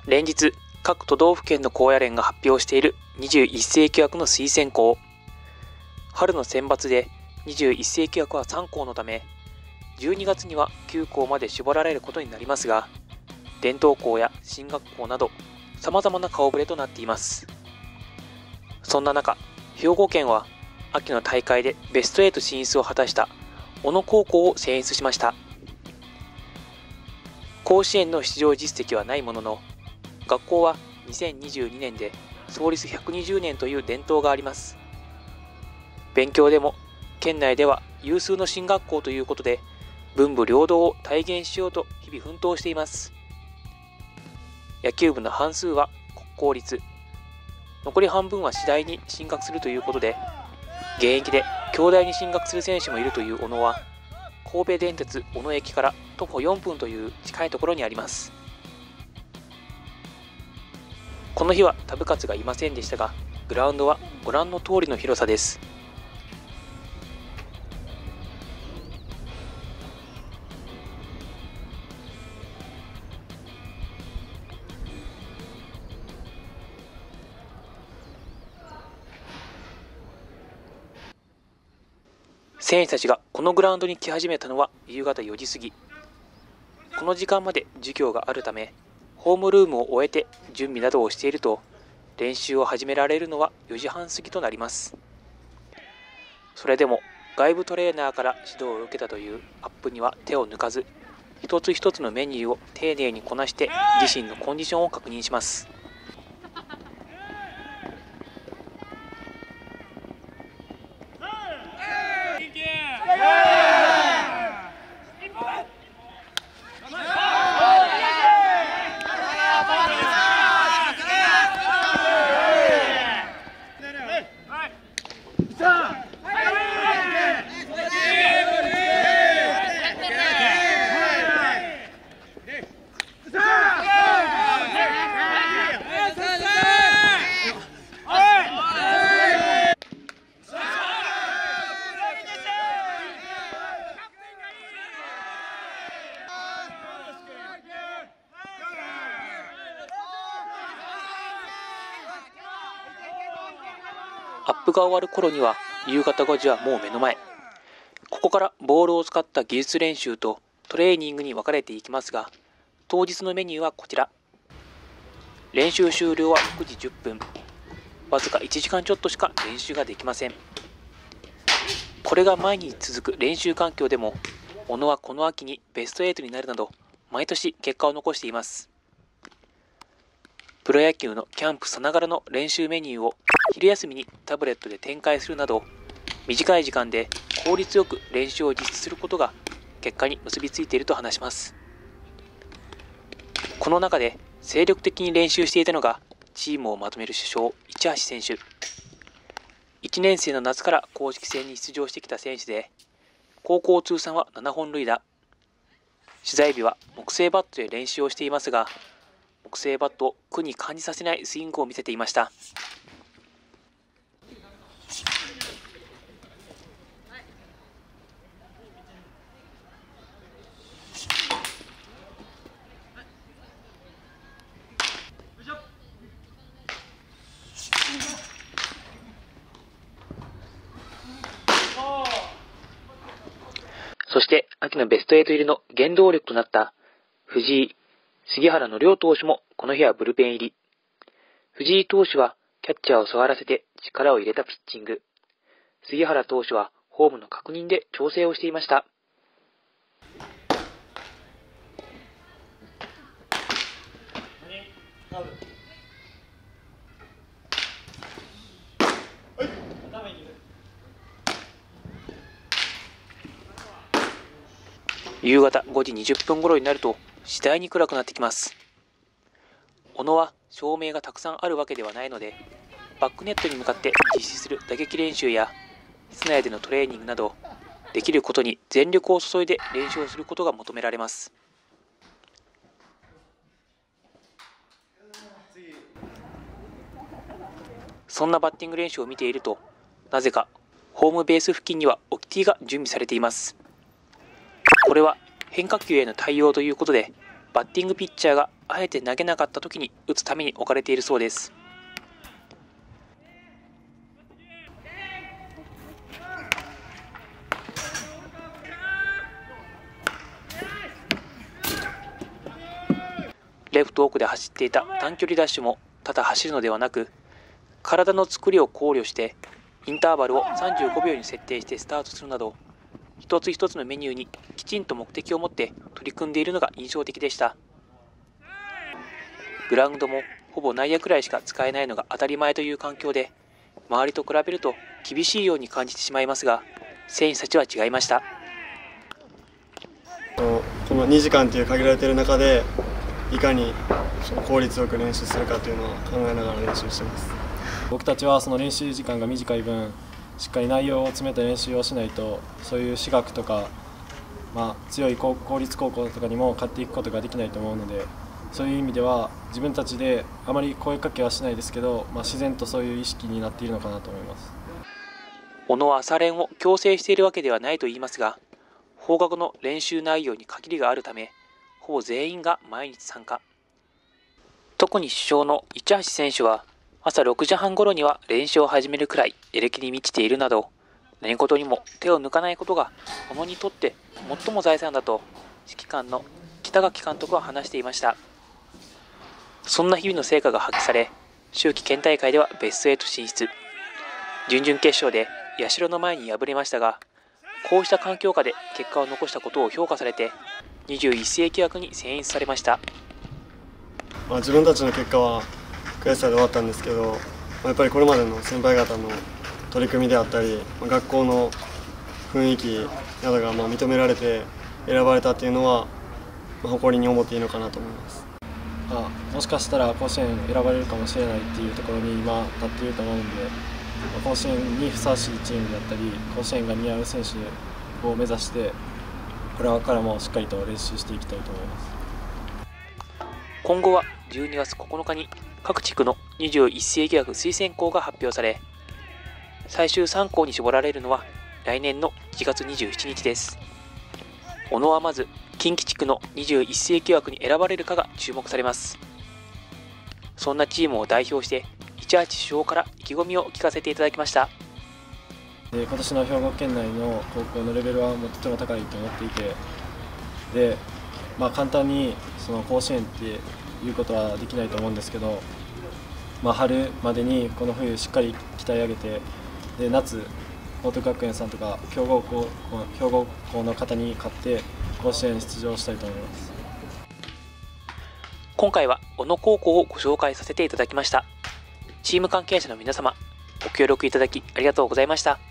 連日、各都道府県の高野連が発表している21世紀枠の推薦校。春の選抜で21世紀枠は3校のため、12月には9校まで絞られることになりますが、伝統校や進学校など様々な顔ぶれとなっています。そんな中、兵庫県は秋の大会でベスト8進出を果たした小野高校を選出しました。甲子園の出場実績はないものの、学校は2022年で創立120年という伝統があります。勉強でも県内では有数の進学校ということで、文武両道を体現しようと日々奮闘しています。野球部の半数は国公立、残り半分は次第に進学するということで、現役で京大に進学する選手もいるという小野は、神戸電鉄小野駅から徒歩4分という近いところにあります。この日は田部勝がいませんでしたが、グラウンドはご覧の通りの広さです。選手たちがこのグラウンドに来始めたのは夕方4時過ぎ。この時間まで授業があるため、ホームルームを終えて準備などをしていると、練習を始められるのは4時半過ぎとなります。それでも外部トレーナーから指導を受けたというアップには手を抜かず、一つ一つのメニューを丁寧にこなして自身のコンディションを確認します。アップが終わる頃には夕方5時はもう目の前。ここからボールを使った技術練習とトレーニングに分かれていきますが、当日のメニューはこちら。練習終了は6時10分。わずか1時間ちょっとしか練習ができません。これが毎日続く練習環境でも、小野はこの秋にベスト8になるなど毎年結果を残しています。プロ野球のキャンプさながらの練習メニューを昼休みにタブレットで展開するなど、短い時間で効率よく練習を実施することが結果に結びついていると話します。この中で精力的に練習していたのがチームをまとめる主将、市橋選手。1年生の夏から公式戦に出場してきた選手で、高校通算は7本塁打。取材日は木製バットで練習をしていますが、木製バットを苦に感じさせないスイングを見せていました。そして秋のベスト8入りの原動力となった藤井、杉原の両投手もこの日はブルペン入り。藤井投手はキャッチャーを座らせて力を入れたピッチング。杉原投手はフォームの確認で調整をしていました。夕方5時20分頃になると次第に暗くなってきます。小野は照明がたくさんあるわけではないので、バックネットに向かって実施する打撃練習や室内でのトレーニングなど、できることに全力を注いで練習をすることが求められます。そんなバッティング練習を見ていると、なぜかホームベース付近にはオキティが準備されています。これは変化球への対応ということで、バッティングピッチャーがあえて投げなかった時に打つために置かれているそうです。レフト奥で走っていた短距離ダッシュもただ走るのではなく、体の作りを考慮してインターバルを35秒に設定してスタートするなど、一つ一つのメニューにきちんと目的を持って取り組んでいるのが印象的でした。グラウンドもほぼ内野くらいしか使えないのが当たり前という環境で、周りと比べると厳しいように感じてしまいますが、選手たちは違いました。 この2時間という限られている中で、いかに効率よく練習するかというのを考えながら練習しています。 僕たちはその練習時間が短い分、しっかり内容を詰めた練習をしないと、そういう私学とか、強い公立高校とかにも勝っていくことができないと思うので、そういう意味では自分たちであまり声かけはしないですけど、自然とそういう意識になっているのかなと思います。 小野は朝練を強制しているわけではないと言いますが、放課後の練習内容に限りがあるため、ほぼ全員が毎日参加。特に主将の市橋選手は朝6時半ごろには練習を始めるくらいやる気に満ちているなど、何事にも手を抜かないことが小野にとって最も財産だと指揮官の北垣監督は話していました。そんな日々の成果が発揮され、秋季県大会ではベスト8進出。準々決勝で社の前に敗れましたが、こうした環境下で結果を残したことを評価されて、21世紀枠に選出されました。 自分たちの結果は悔しさで終わったんですけど、やっぱりこれまでの先輩方の取り組みであったり、学校の雰囲気などが認められて選ばれたというのは、誇りに思っていいのかなと思います。 もしかしたら甲子園選ばれるかもしれないっていうところに今立っていると思うんで、甲子園にふさわしいチームだったり、甲子園が似合う選手を目指して、これからもしっかりと練習していきたいと思います。 今後は12月9日に各地区の21世紀枠推薦校が発表され、最終3校に絞られるのは来年の1月27日です。小野はまず近畿地区の21世紀枠に選ばれるかが注目されます。そんなチームを代表して市橋主将から意気込みを聞かせていただきました。 今年の兵庫県内の高校のレベルはとても高いと思っていて、で、簡単にその甲子園っていうことはできないと思うんですけど、春までにこの冬しっかり鍛え上げて、で夏報徳学園さんとか強豪校の方に勝って甲子園に出場したいと思います。 今回は小野高校をご紹介させていただきました。チーム関係者の皆様、ご協力いただきありがとうございました。